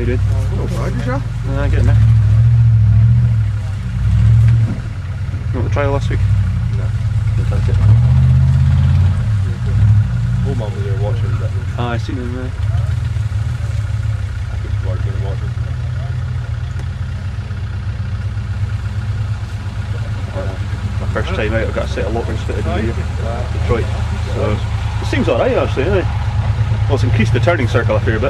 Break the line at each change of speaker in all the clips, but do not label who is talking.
doing?
Oh, bad, is ya?
Getting there. You want the trial last week?
No.
Didn't take it.
All mum was there watching, but
Ah, I seen him there.
I couldn't work and watching.
My first time out, I've got a set of lockers fitted in here. Detroit. So it seems alright actually, isn't it? Well, it's increased the turning circle a fair bit.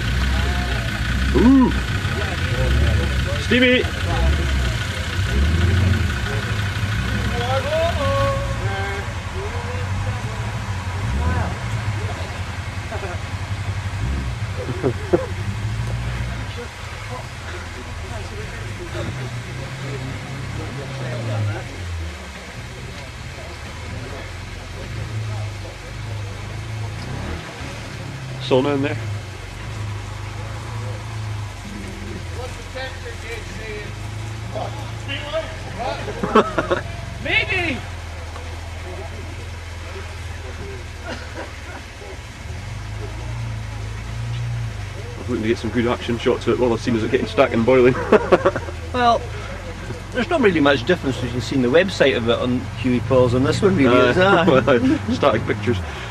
Stevie! sauna in there.
Maybe!
I'm looking to get some good action shots of it while I've seen as it getting stacked and boiling.
Well, there's not really much difference as you can see on the website of it on Huey Paws and this one really is,
Static pictures.